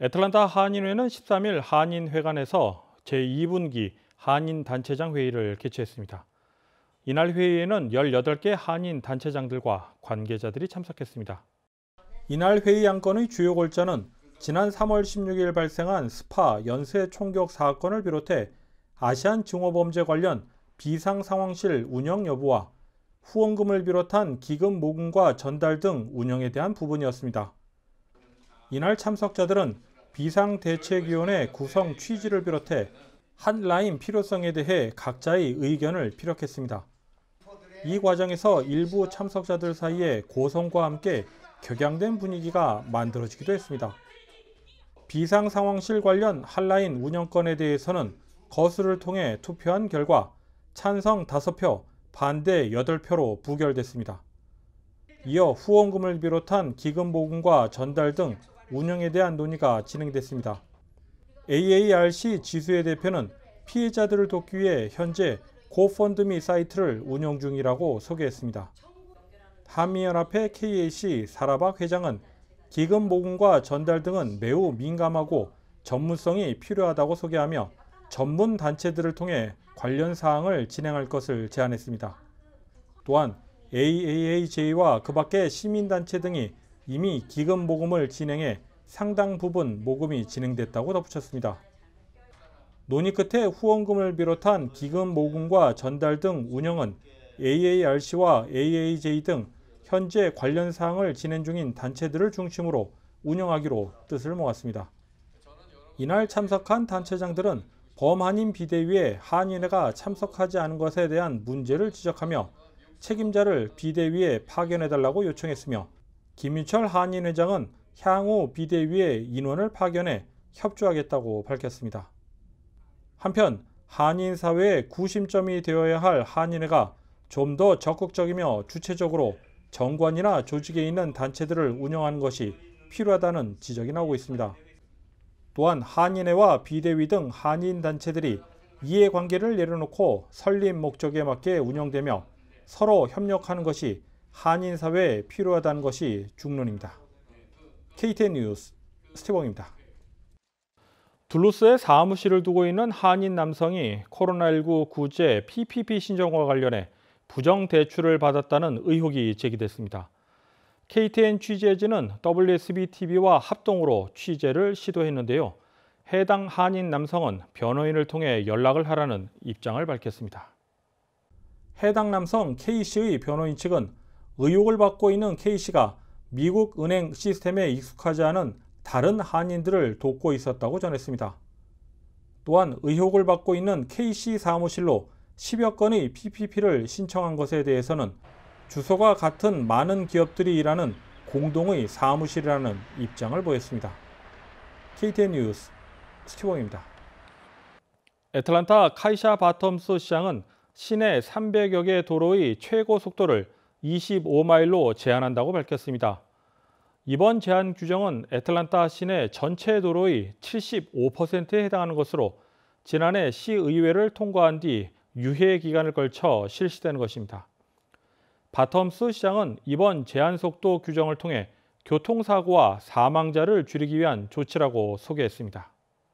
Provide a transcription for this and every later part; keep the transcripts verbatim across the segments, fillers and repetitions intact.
애틀랜타 한인회는 십삼 일 한인회관에서 제이 분기 한인단체장 회의를 개최했습니다. 이날 회의에는 열여덟 개 한인 단체장들과 관계자들이 참석했습니다. 이날 회의 안건의 주요 골자는 지난 삼월 십육일 발생한 스파 연쇄 총격 사건을 비롯해 아시안 증오범죄 관련 비상상황실 운영 여부와 후원금을 비롯한 기금 모금과 전달 등 운영에 대한 부분이었습니다. 이날 참석자들은 비상대책위원회 구성 취지를 비롯해 핫라인 필요성에 대해 각자의 의견을 피력했습니다. 이 과정에서 일부 참석자들 사이에 고성과 함께 격양된 분위기가 만들어지기도 했습니다. 비상상황실 관련 핫라인 운영권에 대해서는 거수를 통해 투표한 결과 찬성 다섯 표, 반대 여덟 표로 부결됐습니다. 이어 후원금을 비롯한 기금 모금과 전달 등 운영에 대한 논의가 진행됐습니다. 에이에이알씨 지수의 대표는 피해자들을 돕기 위해 현재 고펀드미 사이트를 운영 중이라고 소개했습니다. 한미연합회 케이에이씨 사라박 회장은 기금 모금과 전달 등은 매우 민감하고 전문성이 필요하다고 소개하며 전문 단체들을 통해 관련 사항을 진행할 것을 제안했습니다. 또한 에이에이에이제이와 그 밖의 시민단체 등이 이미 기금 모금을 진행해 상당 부분 모금이 진행됐다고 덧붙였습니다. 논의 끝에 후원금을 비롯한 기금 모금과 전달 등 운영은 에이에이알씨와 에이에이제이 등 현재 관련 사항을 진행 중인 단체들을 중심으로 운영하기로 뜻을 모았습니다. 이날 참석한 단체장들은 범한인 비대위에 한인회가 참석하지 않은 것에 대한 문제를 지적하며 책임자를 비대위에 파견해달라고 요청했으며 김윤철 한인회장은 향후 비대위에 인원을 파견해 협조하겠다고 밝혔습니다. 한편 한인사회의 구심점이 되어야 할 한인회가 좀 더 적극적이며 주체적으로 정관이나 조직에 있는 단체들을 운영하는 것이 필요하다는 지적이 나오고 있습니다. 또한 한인회와 비대위 등 한인단체들이 이해관계를 내려놓고 설립 목적에 맞게 운영되며 서로 협력하는 것이 한인사회에 필요하다는 것이 중론입니다. 케이티엔 뉴스 스티븐입니다. 둘루스에 사무실을 두고 있는 한인 남성이 코로나십구 구제 피피피 신청과 관련해 부정대출을 받았다는 의혹이 제기됐습니다. 케이티엔 취재진은 더블유에스비티비와 합동으로 취재를 시도했는데요. 해당 한인 남성은 변호인을 통해 연락을 하라는 입장을 밝혔습니다. 해당 남성 K씨의 변호인 측은 의혹을 받고 있는 K씨가 미국 은행 시스템에 익숙하지 않은 다른 한인들을 돕고 있었다고 전했습니다. 또한 의혹을 받고 있는 K씨 사무실로 십여 건의 피피피를 신청한 것에 대해서는 주소가 같은 많은 기업들이 일하는 공동의 사무실이라는 입장을 보였습니다. 케이티엔 뉴스 스티븐입니다. 애틀랜타 카이샤 바텀스 시장은 시내 삼백여 개 도로의 최고 속도를 이십오 마일로 제한한다고 밝혔습니다. 이번 제한 규정은 애틀랜타 시내 전체 도로의 칠십오 퍼센트에 해당하는 것으로 지난해 시의회를 통과한 뒤 유예 기간을 걸쳐 실시되는 것입니다. 바텀스 시장은 이번 제한 속도 규정을 통해 교통사고와 사망자를 줄이기 위한 조치라고 소개했습니다.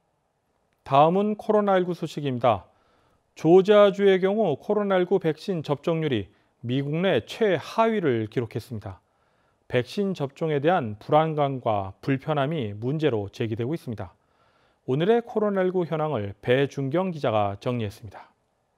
다음은 코로나십구 소식입니다. 조지아주의 경우 코로나십구 백신 접종률이 미국 내 최하위를 기록했습니다. 백신 접종에 대한 불안감과 불편함이 문제로 제기되고 있습니다. 오늘의 코로나십구 현황을 배준경 기자가 정리했습니다.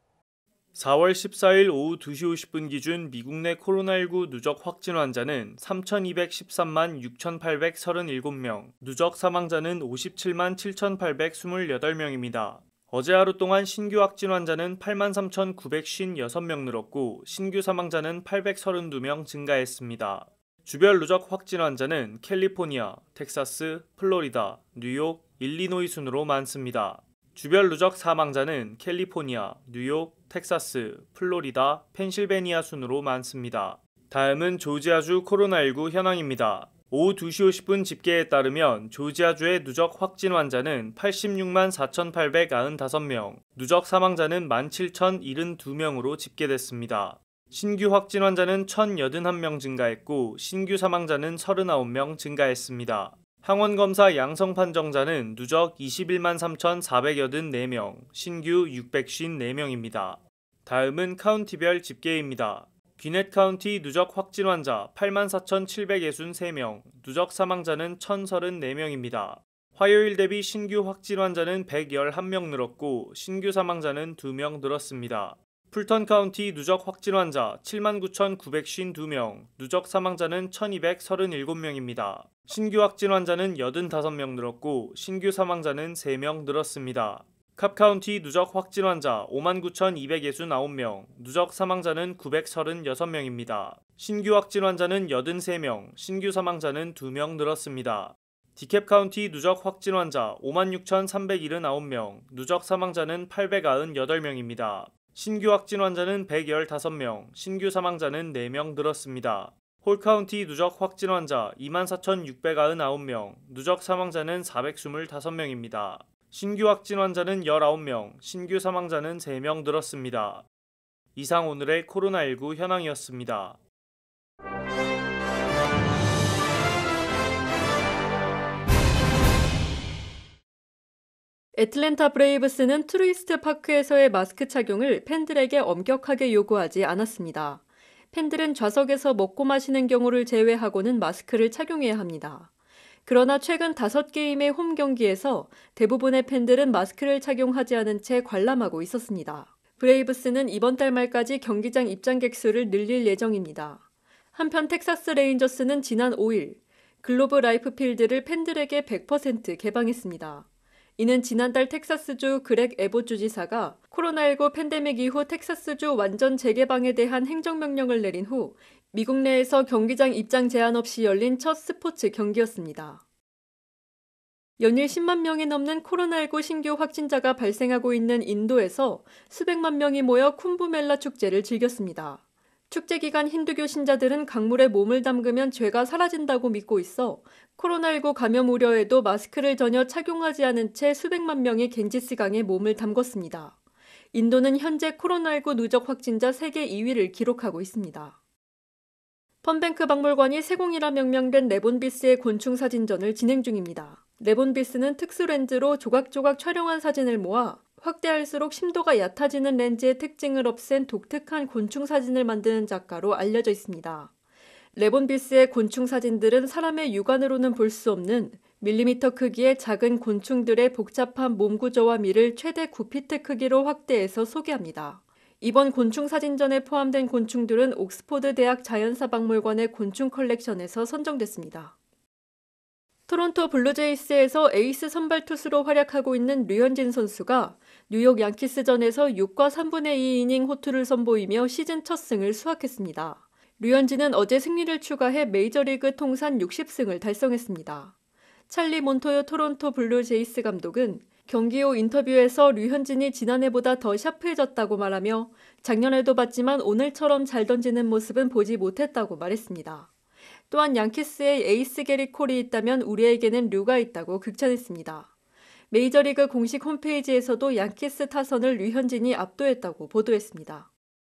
사월 십사일 오후 두 시 오십 분 기준 미국 내 코로나십구 누적 확진 환자는 삼천이백십삼만 육천팔백삼십칠 명, 누적 사망자는 오십칠만 칠천팔백이십팔 명입니다. 어제 하루 동안 신규 확진 환자는 팔만 삼천구백오십육 명 늘었고 신규 사망자는 팔백삼십이 명 증가했습니다. 주별 누적 확진 환자는 캘리포니아, 텍사스, 플로리다, 뉴욕, 일리노이 순으로 많습니다. 주별 누적 사망자는 캘리포니아, 뉴욕, 텍사스, 플로리다, 펜실베니아 순으로 많습니다. 다음은 조지아주 코로나십구 현황입니다. 오후 두 시 오십 분 집계에 따르면 조지아주의 누적 확진 환자는 팔십육만 사천팔백구십오 명, 누적 사망자는 만 칠천칠십이 명으로 집계됐습니다. 신규 확진 환자는 천팔십일 명 증가했고 신규 사망자는 삼십구 명 증가했습니다. 항원검사 양성 판정자는 누적 이십일만 삼천사백팔십사 명, 신규 육백오십사 명입니다. 다음은 카운티별 집계입니다. 귀넷 카운티 누적 확진 환자 팔만 사천칠백육십삼 명, 누적 사망자는 천삼십사 명입니다. 화요일 대비 신규 확진 환자는 백십일 명 늘었고 신규 사망자는 두 명 늘었습니다. 풀턴 카운티 누적 확진 환자 칠만 구천구백오십이 명, 누적 사망자는 천이백삼십칠 명입니다. 신규 확진 환자는 팔십오 명 늘었고 신규 사망자는 세 명 늘었습니다. 캅 카운티 누적 확진 환자 오만 구천이백육십구 명, 누적 사망자는 구백삼십육 명입니다. 신규 확진 환자는 팔십삼 명, 신규 사망자는 두 명 늘었습니다. 디캡 카운티 누적 확진 환자 오만 육천삼백칠십구 명, 누적 사망자는 팔백구십팔 명입니다. 신규 확진 환자는 백십오 명, 신규 사망자는 네 명 늘었습니다. 홀 카운티 누적 확진 환자 이만 사천육백구십구 명, 누적 사망자는 사백이십오 명입니다. 신규 확진 환자는 십구 명, 신규 사망자는 세 명 늘었습니다. 이상 오늘의 코로나십구 현황이었습니다. 애틀랜타 브레이브스는 트루이스트 파크에서의 마스크 착용을 팬들에게 엄격하게 요구하지 않았습니다. 팬들은 좌석에서 먹고 마시는 경우를 제외하고는 마스크를 착용해야 합니다. 그러나 최근 다섯 게임의 홈 경기에서 대부분의 팬들은 마스크를 착용하지 않은 채 관람하고 있었습니다. 브레이브스는 이번 달 말까지 경기장 입장객 수를 늘릴 예정입니다. 한편 텍사스 레인저스는 지난 오일 글로브 라이프 필드를 팬들에게 백 퍼센트 개방했습니다. 이는 지난달 텍사스주 그렉 에봇 주지사가 코로나십구 팬데믹 이후 텍사스주 완전 재개방에 대한 행정명령을 내린 후 미국 내에서 경기장 입장 제한 없이 열린 첫 스포츠 경기였습니다. 연일 십만 명이 넘는 코로나십구 신규 확진자가 발생하고 있는 인도에서 수백만 명이 모여 쿰브멜라 축제를 즐겼습니다. 축제 기간 힌두교 신자들은 강물에 몸을 담그면 죄가 사라진다고 믿고 있어 코로나십구 감염 우려에도 마스크를 전혀 착용하지 않은 채 수백만 명이 갱지스강에 몸을 담궜습니다. 인도는 현재 코로나십구 누적 확진자 세계 이 위를 기록하고 있습니다. 펀뱅크 박물관이 세공이라 명명된 레본비스의 곤충 사진전을 진행 중입니다. 레본비스는 특수 렌즈로 조각조각 촬영한 사진을 모아 확대할수록 심도가 얕아지는 렌즈의 특징을 없앤 독특한 곤충 사진을 만드는 작가로 알려져 있습니다. 레본비스의 곤충 사진들은 사람의 육안으로는 볼 수 없는 밀리미터 크기의 작은 곤충들의 복잡한 몸 구조와 미를 최대 구 피트 크기로 확대해서 소개합니다. 이번 곤충 사진전에 포함된 곤충들은 옥스포드 대학 자연사 박물관의 곤충 컬렉션에서 선정됐습니다. 토론토 블루제이스에서 에이스 선발 투수로 활약하고 있는 류현진 선수가 뉴욕 양키스전에서 육과 삼분의 이 이닝 호투를 선보이며 시즌 첫 승을 수확했습니다. 류현진은 어제 승리를 추가해 메이저리그 통산 육십 승을 달성했습니다. 찰리 몬토요 토론토 블루제이스 감독은 경기 후 인터뷰에서 류현진이 지난해보다 더 샤프해졌다고 말하며 작년에도 봤지만 오늘처럼 잘 던지는 모습은 보지 못했다고 말했습니다. 또한 양키스의 에이스 게리 콜이 있다면 우리에게는 류가 있다고 극찬했습니다. 메이저리그 공식 홈페이지에서도 양키스 타선을 류현진이 압도했다고 보도했습니다.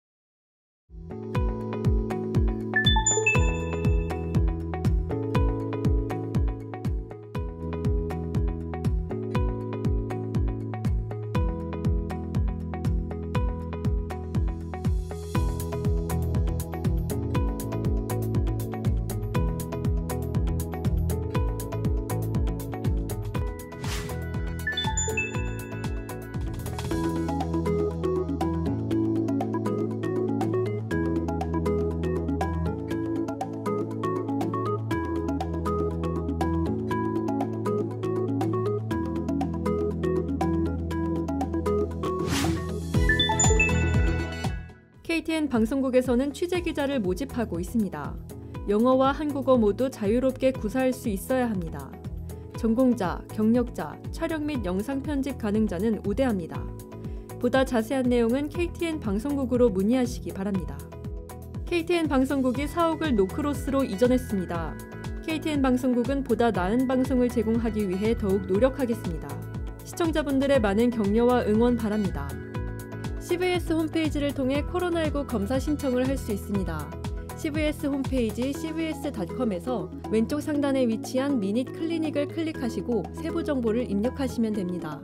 케이티엔 방송국에서는 취재기자를 모집하고 있습니다. 영어와 한국어 모두 자유롭게 구사할 수 있어야 합니다. 전공자, 경력자, 촬영 및 영상 편집 가능자는 우대합니다. 보다 자세한 내용은 케이티엔 방송국으로 문의하시기 바랍니다. 케이티엔 방송국이 사옥을 노크로스로 이전했습니다. 케이티엔 방송국은 보다 나은 방송을 제공하기 위해 더욱 노력하겠습니다. 시청자분들의 많은 격려와 응원 바랍니다. 씨비에스 홈페이지를 통해 코로나십구 검사 신청을 할 수 있습니다. 씨브이에스 홈페이지 씨브이에스 닷컴에서 왼쪽 상단에 위치한 미닛 클리닉을 클릭하시고 세부 정보를 입력하시면 됩니다.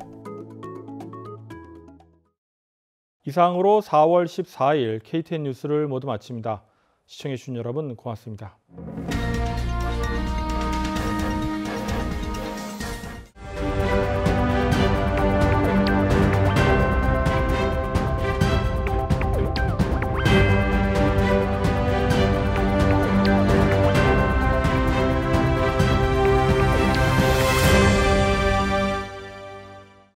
이상으로 사월 십사일 케이티엔 뉴스를 모두 마칩니다. 시청해주신 여러분 고맙습니다.